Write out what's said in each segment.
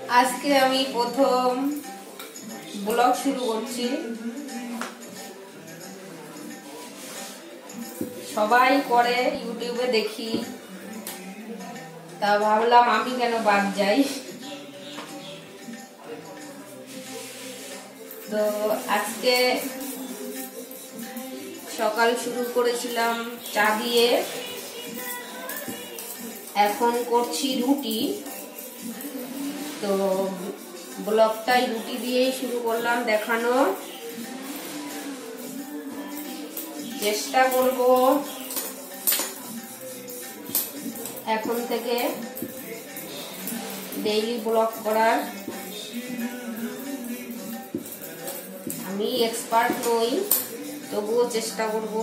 আজকে আমি প্রথম ব্লগ শুরু করছি। সবাই করে ইউটিউবে দেখি, তা ভাবলাম আমি কেন বাদ যাই। তো আজকে সকাল শুরু করেছিলাম চা দিয়ে, এখন করছি রুটি। তো ব্লগটাই রুটি দিয়েই শুরু করলাম দেখানো। চেষ্টা করব এখন থেকে ডেইলি ব্লগ করার। আমি এক্সপার্ট নই, তবুও চেষ্টা করব।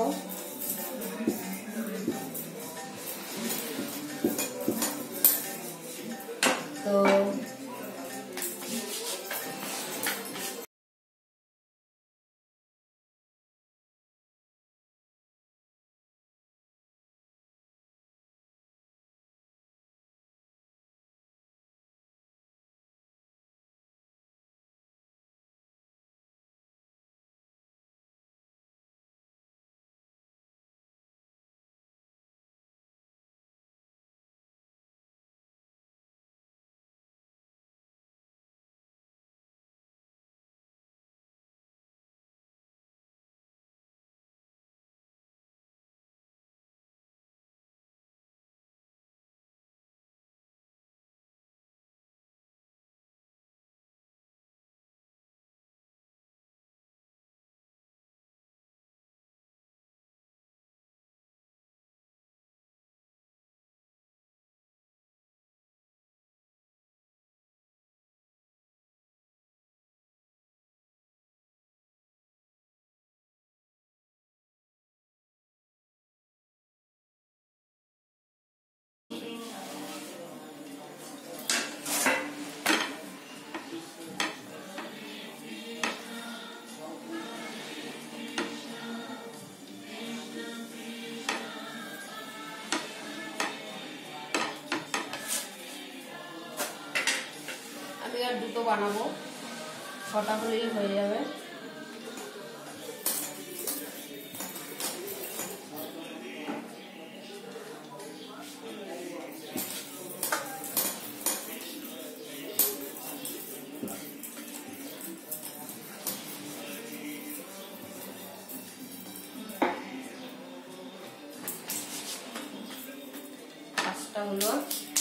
তো আমি আর দুটো বানাবো, 6টা হলেই হয়ে যাবে। পাঁচটা হলো।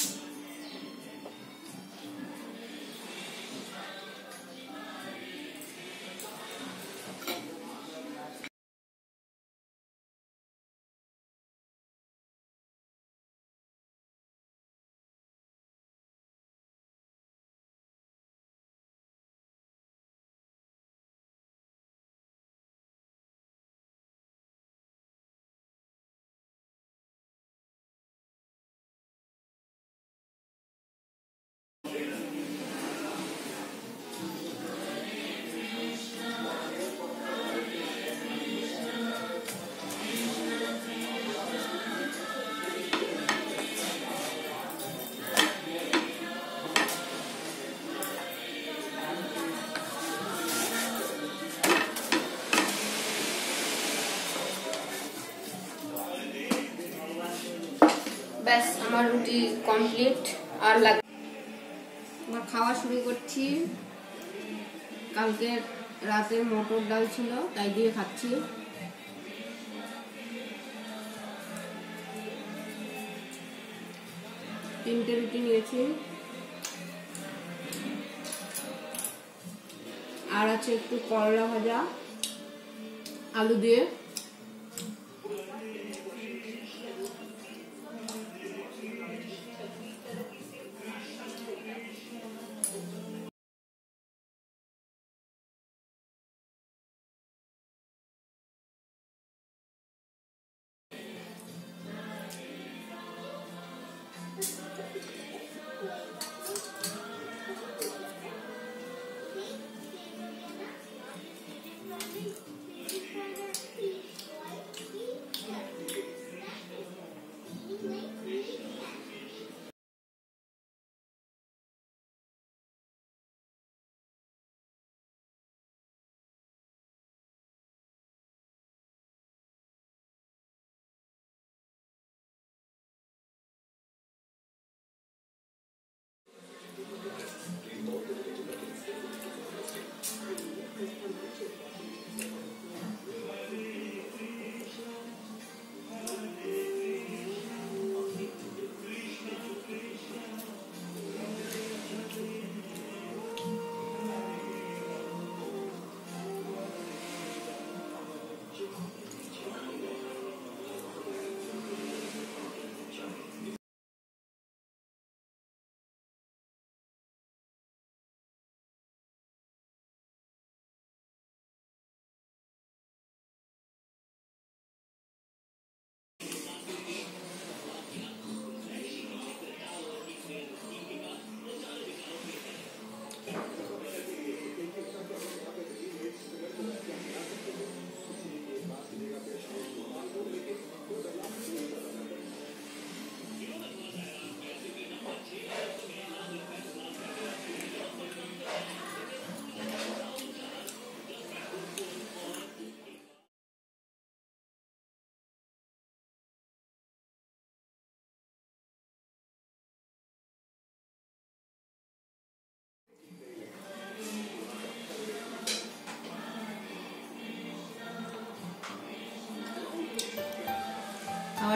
ব্যাস, আমার রুটি কমপ্লিট। আর আমার খাওয়া শুরু করছি। কালকে রাতের মটর ডাল ছিল, তাই দিয়ে খাচ্ছি। তিনটে রুটি নিয়েছি, আর আছে একটু করলা ভাজা আলু দিয়ে।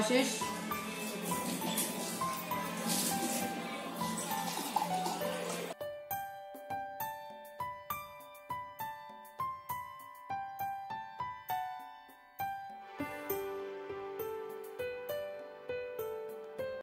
শেষ।